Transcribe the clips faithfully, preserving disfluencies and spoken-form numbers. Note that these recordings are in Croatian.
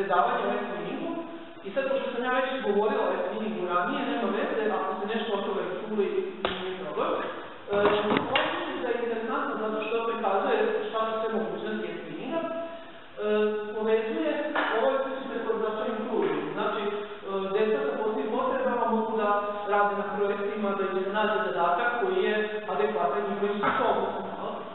predavanje o e-twinningu. I sad, pošto sam ja već govorila o e-twinningu ranije, nema veze, ako ste nešto od toga čuli, nije problem. Ovo je interesantno zato što prikazuje šta su sve mogućnosti e-twinninga. Povezuje, ovo je sve prekorizačanim kružom. Znači, deca sa posebnim potrebama mogu da rade na projektima, da im se nađe zadatak koji je adekvatan njihovim sposobnostima.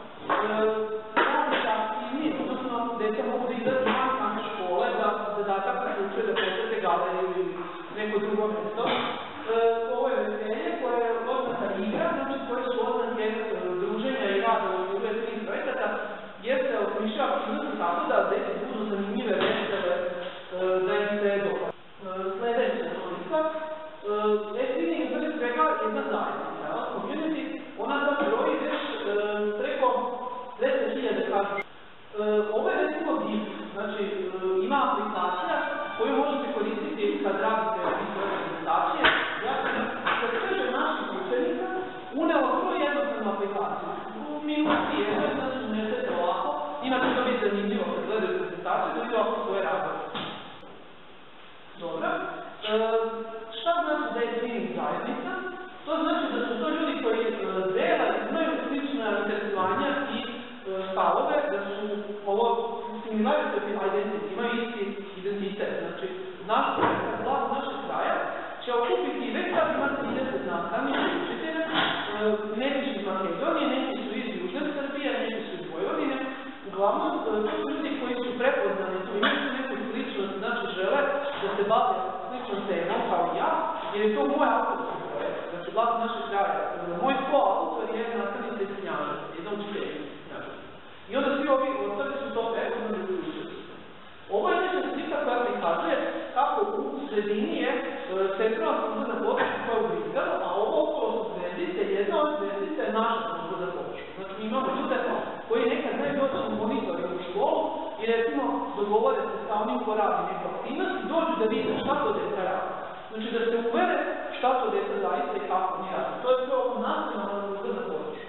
Radi sa aktivnim, odnosno deca mogu da izađu van same škole, da zadatak uključuje da posete galeriju ili neko drugo mesto. Ovo je veselje koje je oznaka igra, znači koje su oznake druženja i rada u okviru e-twinning projekata, jer se osmišljava aktivnosti tako da deci budu zanimljive, vesele, da im se dopada. Sledeća slika. E-twinning je prvi svega jedna zajednica, community, ona sad broji već preko deset hiljada kažu. Ovo je recimo div, znači ima aplikacija koju možete koristiti kad radite svoje prezentacije. Ja sam za sve naših učenika unela vrlo jednostavnu aplikaciju. U minuti jedan, znači unesete ovako, inače to biti zanimljivo kad gledaju prezentaciju, da vidio ako svoje radove. Dobro. Šta znači da je e-twinning zajednica? To znači da su to ljudi koji dela i imaju slična interesovanja i stavove, da su ovo similarity identity, imaju isti identitet. Znači, naš projekat, glas našeg kraja, će okupiti već sad ima trideset nastavnika i učitelja, neki su iz Makedonije, neki su iz Južne Srbije, neki su iz Vojvodine. Uglavnom, to su ljudi koji su prepoznani, tu imaju neku sličnost, znači žele da se bave sličnom temom kao i ja, jer je to moj autorski projekt, znači glas našeg kraja. Moj ko-autor je nastavnica iz Knjaža, jedna učitelja. I onda svi ovi ostali su to prepoznani u učitelji. Ovo je neka slika koja prikazuje kako u sredini je centralna služba za podršku koja je u Briselu, a ovo okolo su zvezdice, jedna od zvezdice je naša služba za podršku. Znači mi imamo ljude koji nekad znaju doći u monitoring u školu i recimo dogovore se sa onim ko radi neku aktivnost i dođu da vide šta to deca radi. Znači da se uvere šta to deca zaista i kako oni radi. To je sve ovo nacionalna služba za podršku.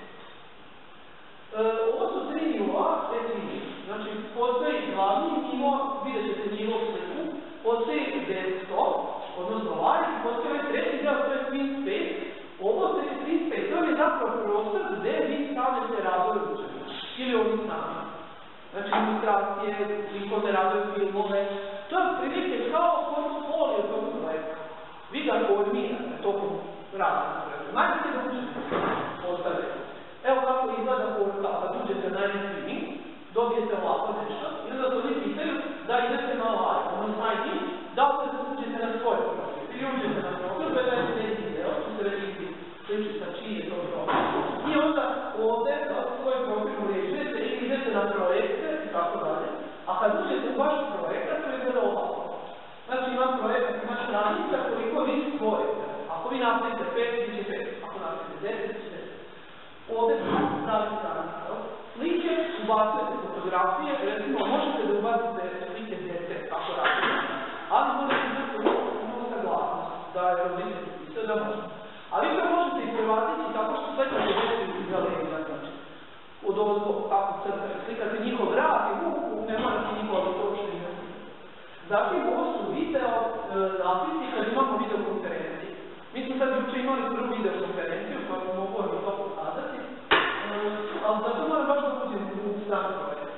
Ovo su tri nivoa e-twinning. Znači, postoji glavni nivo, vidjet ćete nivo sliku, postoji desktop, odnosno live, postoji ovaj treći deo, to je Twin Space. Ovo je Twin Space, to je zapravo prostor gde vi stavljate radove učenika, ili oni sami. Znači, ilustracije, likovne radove, filmove. To je prilike kao portfolio tog projekta. Vi ga formirate tokom rada na projektu. Najbolje da učenika postavljate. Evo kako izgleda portal, kad uđete na e-twinning, dobijete ovako nešto, i onda to oni pitaju da idete na live, ono sajni, da uđete na svoj profil, ili uđete na profil, pa je da je neki video, tu se već vidi sliči sa čiji je to profil. I onda ovde, da svoj profil uređujete, ili idete na projekte, i tako dalje, a kad uđete u vaš projekat, to je gleda ovako. Znači ima projekat, ima stranica koliko vi stvorite. Ako vi napravite pet, vi će pet, ako napravite deset, vi će deset. Ovde su pravi stranica. Slike, ubacujete fotografije, recimo možete da ubacite slike djece, kako radite, ali možete imati ovo saglasnost, da je roditelj pisao da možete. A vi to možete i prevaziti tako što slikate djece iz galerija, znači, od ozgo, kako crte, slikate njihov rad i muku, ne morate njihova to uopšte imati. Zatim, ovo su video zapisi kad imamo videokonferenciju. Mi smo sad juče imali prvu videokonferenciju, pa mogu vam i to pokazati, ali zato moram baš da uđem u sam projekt.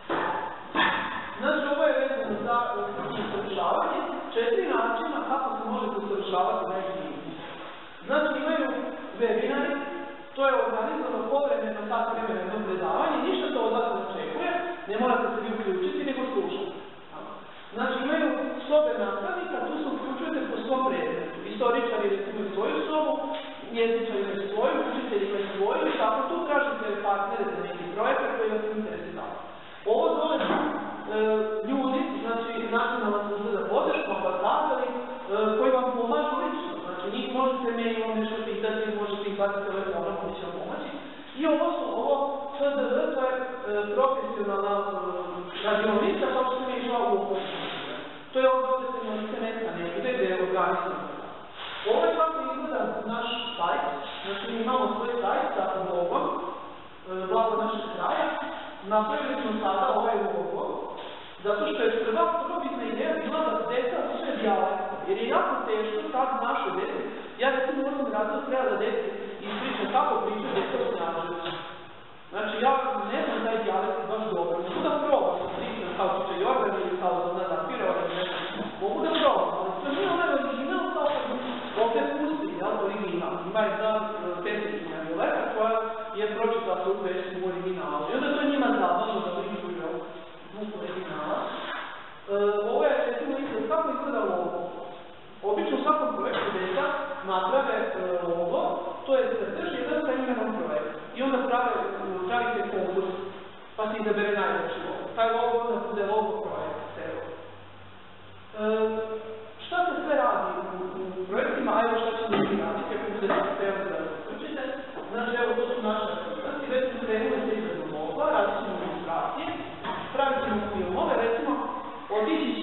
Znači, ovo je vezano za usavršavanje, četiri načina kako se možete usavršavati na e-twinningu. Znači, imaju webinari, to je organizovano povremeno sat vremena jedno predavanje, ništa to od vas ne očekuje, ne morate se vi uključiti, nego slušati. Znači, imaju sobe nastavnika, tu se uključujete po svom predmetu. Istoričari recimo imaju svoju sobu, jezičari imaju svoju, učitelji imaju svoju i tako tu tražite partnere za neki projekat koji vas interesira. Ovo dole su e, ljudi, znači nacionalna služba za podršku, ambasadori, e, koji vam pomažu lično. Znači, njih možete mailom nešto pitati, možete ih zvati telefonom, koji će vam pomoći. I ovo su, ovo F D V, to je e, profesionalna e, radionica, kao što sam je išla u okolicu. To je ovdje ovdje se nalice mesta negde gde je organizovano. Ovo je kako izgleda naš sajt, znači mi imamo svoj sajt sa logom, blago našeg kraja. Napravili smo sada ovaj logo, zato što je prva prvobitna ideja bila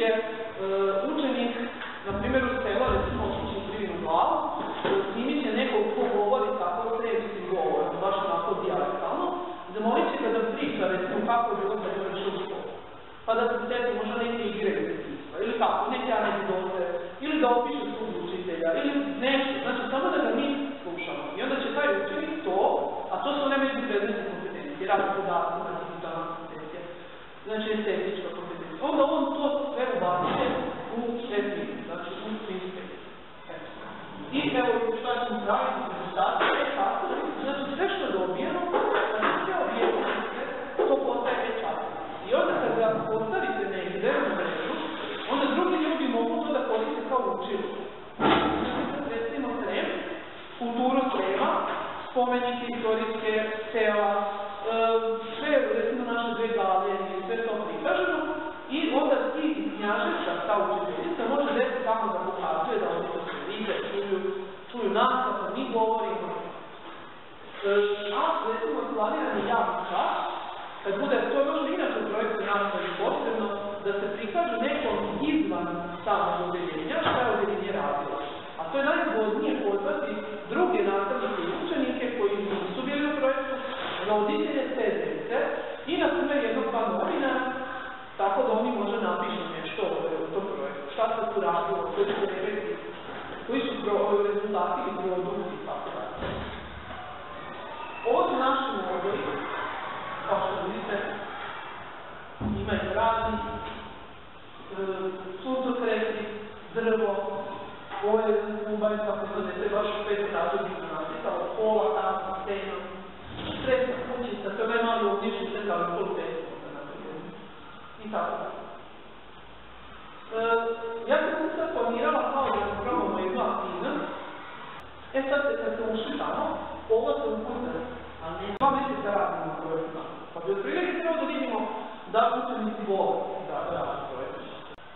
gdje e, učenik, na primjer u selu, recimo učenik krivinu glavu, snimit će nekog ko govori tako središtim govorom, baš onako dijalektalno, zamolit će ga da priča, recimo kako je bilo kad je išao u školu. Pa da se sjeti možda neke igre detektivstva, ili tako, neke anegdote, ili da opiše svog učitelja, ili nešto, znači samo da ga mi slušamo. I onda će taj učenik to, a to su one međupredmetne kompetencije, rad podacima, digitalna kompetencija, znači estetička kompetencija. Onda on to sve ubacuje u štetni, znači u prispet. I evo šta ćemo praviti prezentacije, tako, znači sve što je dobijeno, znači sve objektnice, to postaje već časno. I onda kad ga postavite negdje na mrežu, onda drugi ljudi mogu to da koriste kao učilo. Recimo Srem, kulturu Srema, spomenike istorijske sela, sve, recimo naše dve galerije, sve to prikažemo i onda ti Knjaževska, ta učiteljica, može desiti kako da pokazuje da oni to sve vide, čuju, čuju nas, kako mi govorimo. A, recimo, planirani javni čas, kad bude, to je možda inače u projektu nastavi potrebno, da se prikaže nekom izvan samog odeljenja, šta je odeljenje radilo. A to je najzgodnije pozvati druge nastavnike i učenike koji nisu bili u projektu, roditelje te djece i na primjer jednog pa novina, tako da oni možda napišu nešto u tom projektu. Šta se tu radilo, koji su efekti, koji su rezultati i produkti i tako da. Ovo su naši modeli, kao što vidite, imaju radni, suncokreti, drvo, ovo je kubanj, kako znate, baš u petu različita naslikala, pola, tamo, steno, sredstva kućica, to je najmali ovdješni sredali pol petu, i tako da. Ja sam sad planirala kao da probamo jednu aktivnost. E sad, kad ste ušli tamo, ovo se uputa, a ne dva mjeseca radimo u projektima. Pa bi otprilike trebalo da vidimo da učenici vole da rade projektima.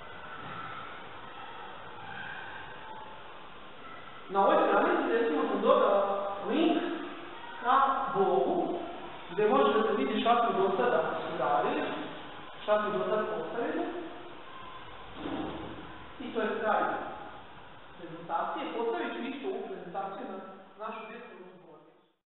Na ovoj stranici, recimo, sam dodala link ka blogu, gdje možete da vidi šta smo do sada radili, šta smo do sada postavili.